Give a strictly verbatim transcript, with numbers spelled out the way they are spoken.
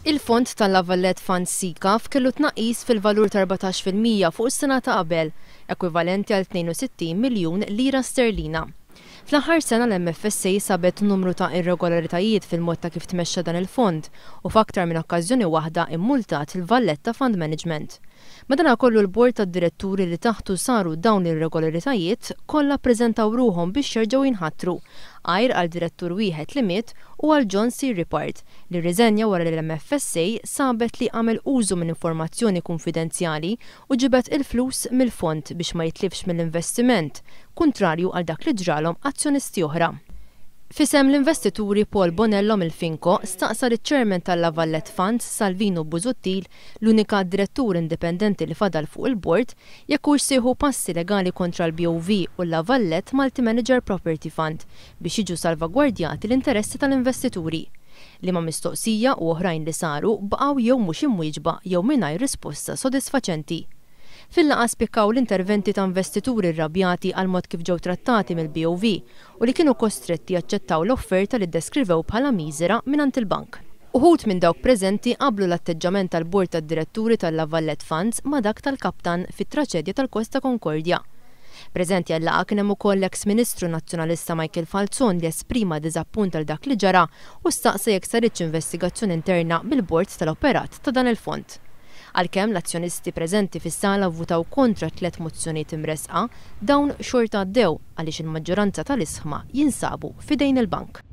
Il-fond tal-La Valette Funds sikaf kellu tnaqqis fil-valur ta' arbatax fil-mija fuq is-sena ta' qabel, ekwivalenti għal tnejn u sittin miljun lira sterlina. Fl-aħħar sena l-M F S A sabet numru ta' irregolaritajiet fil-mod ta' kif tmexxa dan il-fond u f'aktar minn okkażjoni waħda immultat il-Valette Fund Management. Madankollu l-Bord tad-diretturi li taħtu saru dawn l-irregolaritajiet kollha ppreżentaw ruhom biex jerġgħu jinħattru għajr għal direttur wieħed li miet u għal John C. Report li rriżenja wara li l-M F S A sabet li għamel użu minn informazzjoni konfidenzjali u ġibet il-flus mill-fond biex ma jitlifx mill-investiment, kontrarju għal dak li ġralhom azzjonisti oħra. Fisem l-Investituri Paul Bonello mill-Finko staqsa iċ-Chairman tal-La Valette Funds Salvino Busuttil, l-unika direttur indipendenti li fadal fuq il-Bord, jekk hux sieħu passi legali kontra l-B O V u la Valette Multi-Manager Property Fund biex jiġu salvagwardjati l-interessi tal-investituri. Li ma mistoqsija u oħrajn li saru baqgħu jew mhux imwieġba jew mingħajr risposta sodisfaċenti. Fil-laqgħa spikkaw l-interventi ta' investituri rrabjati għal mod kif ġew trattati mill-B O V u li kienu kostretti jaċċettaw l-offerta li ddeskrivew bħala miżera mingħand il-bank. Uħud minn dawk preżenti qablu l-atteġġament tal-Bord tad-diretturi tal-La Valette Funds ma' dak tal-Kaptan fit-traċedja tal-Costa Concordia. Preżenti għall-laqgħa kien hemm ukoll l-eks Ministru Nazzjonalista Michael Falzon li esprima d-diżappunt għal dak li ġara u staqsa jekk saritx investigazzjoni interna bil-Bord tal-operat ta' dan il-fond. Għalkemm l-azzjonisti preżenti fis-sala vvutaw kontra tliet mozzjonijiet imresqa, dawn xorta għaddew għaliex il-maġġoranza tal-isħma jinsabu f'idejn il-bank.